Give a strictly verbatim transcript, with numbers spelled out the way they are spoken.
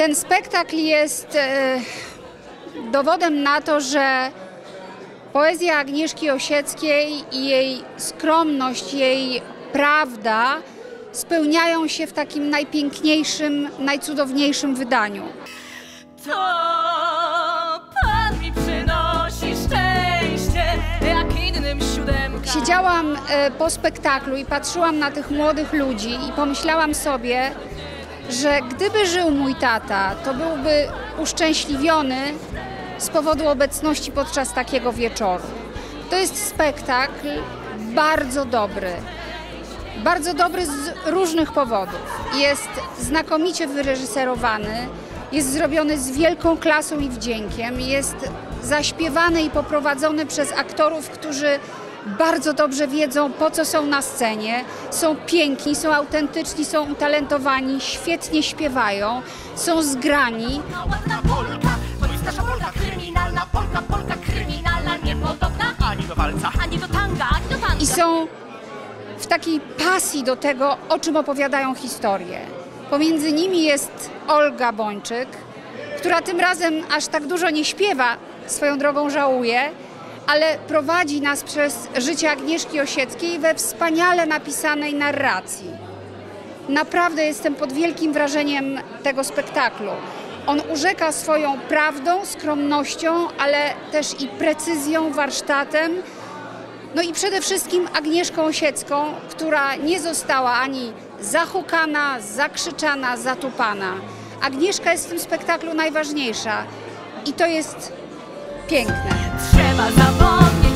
Ten spektakl jest e, dowodem na to, że poezja Agnieszki Osieckiej i jej skromność, jej prawda spełniają się w takim najpiękniejszym, najcudowniejszym wydaniu. To Pan mi przynosi szczęście, jak innym siódemka. Siedziałam e, po spektaklu i patrzyłam na tych młodych ludzi i pomyślałam sobie, że gdyby żył mój tata, to byłby uszczęśliwiony z powodu obecności podczas takiego wieczoru. To jest spektakl bardzo dobry. Bardzo dobry z różnych powodów. Jest znakomicie wyreżyserowany, jest zrobiony z wielką klasą i wdziękiem, jest zaśpiewany i poprowadzony przez aktorów, którzy bardzo dobrze wiedzą, po co są na scenie, są piękni, są autentyczni, są utalentowani, świetnie śpiewają, są zgrani. Ładna Polka, to jest nasza Polka kryminalna, Polka, Polka kryminalna, niepodobna ani do walca, ani do tanga, ani do tanga. I są w takiej pasji do tego, o czym opowiadają historię. Pomiędzy nimi jest Olga Bończyk, która tym razem aż tak dużo nie śpiewa, swoją drogą żałuje, ale prowadzi nas przez życie Agnieszki Osieckiej we wspaniale napisanej narracji. Naprawdę jestem pod wielkim wrażeniem tego spektaklu. On urzeka swoją prawdą, skromnością, ale też i precyzją, warsztatem. No i przede wszystkim Agnieszką Osiecką, która nie została ani zahukana, zakrzyczana, zatupana. Agnieszka jest w tym spektaklu najważniejsza i to jest piękne. Trzeba zawodnie